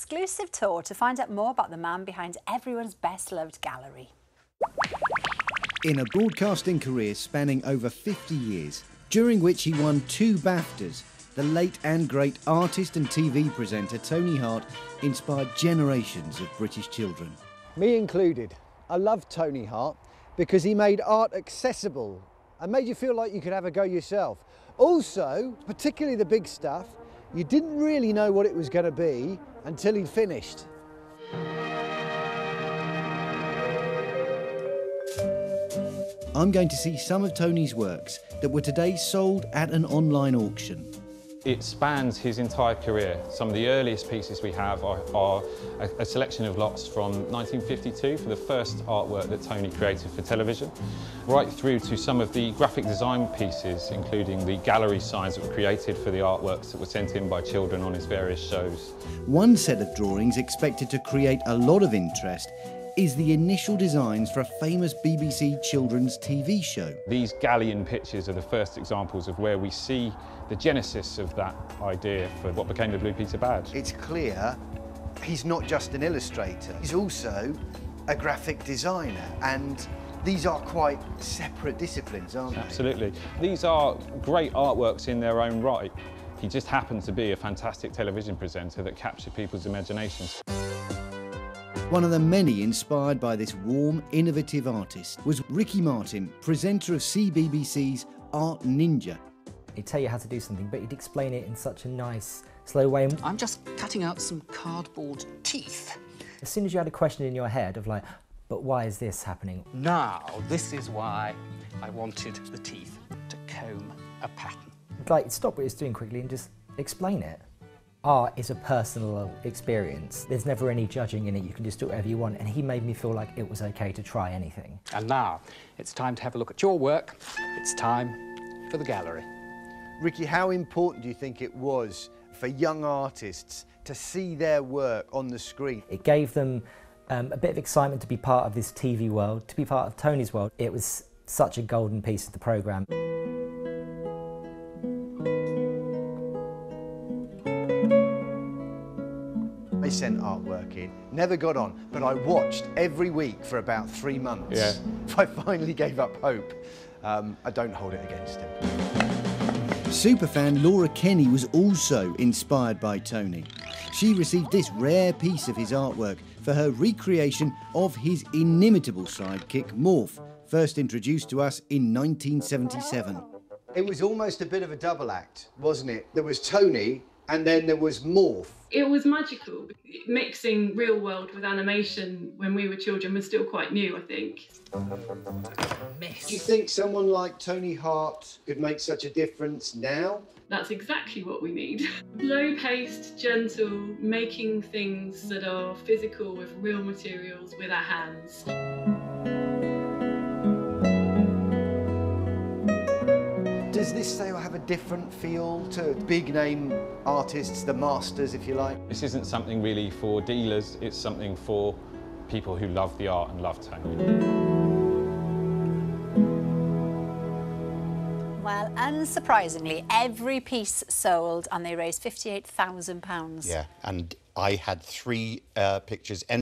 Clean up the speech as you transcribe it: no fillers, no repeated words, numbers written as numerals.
exclusive tour to find out more about the man behind everyone's best-loved gallery. In a broadcasting career spanning over 50 years, during which he won 2 BAFTAs, the late and great artist and TV presenter Tony Hart inspired generations of British children. Me included. I love Tony Hart because he made art accessible and made you feel like you could have a go yourself. Also, particularly the big stuff, you didn't really know what it was going to be until he'd finished. I'm going to see some of Tony's works that were today sold at an online auction. It spans his entire career. Some of the earliest pieces we have are a selection of lots from 1952 for the first artwork that Tony created for television, right through to some of the graphic design pieces, including the gallery signs that were created for the artworks that were sent in by children on his various shows. One set of drawings expected to create a lot of interest is the initial designs for a famous BBC children's TV show. These galleon pictures are the first examples of where we see the genesis of that idea for what became the Blue Peter badge. It's clear he's not just an illustrator, he's also a graphic designer, and these are quite separate disciplines, aren't they? Absolutely. These are great artworks in their own right. He just happened to be a fantastic television presenter that captured people's imaginations. One of the many inspired by this warm, innovative artist was Ricky Martin, presenter of CBBC's Art Ninja. He'd tell you how to do something, but he'd explain it in such a nice, slow way. I'm just cutting out some cardboard teeth. As soon as you had a question in your head of like, but why is this happening? Now, this is why I wanted the teeth to comb a pattern. Like, stop what it's doing quickly and just explain it. Art is a personal experience. There's never any judging in it. You can just do whatever you want. And he made me feel like it was okay to try anything. And now, it's time to have a look at your work. It's time for the gallery. Ricky, how important do you think it was for young artists to see their work on the screen? It gave them a bit of excitement to be part of this TV world, to be part of Tony's world. It was such a golden piece of the programme. I sent artwork in, never got on, but I watched every week for about 3 months. Yeah. I finally gave up hope. I don't hold it against him. Superfan Laura Kenny was also inspired by Tony. She received this rare piece of his artwork for her recreation of his inimitable sidekick Morph, first introduced to us in 1977. It was almost a bit of a double act, wasn't it? There was Tony, and then there was Morph. It was magical. Mixing real world with animation when we were children was still quite new, I think. Do you think someone like Tony Hart could make such a difference now? That's exactly what we need. Slow-paced, gentle, making things that are physical with real materials with our hands. Does this say have a different feel to big name artists, the masters, if you like? This isn't something really for dealers, it's something for people who love the art and love Tony. Well, unsurprisingly, every piece sold and they raised £58,000. Yeah, and I had 3 pictures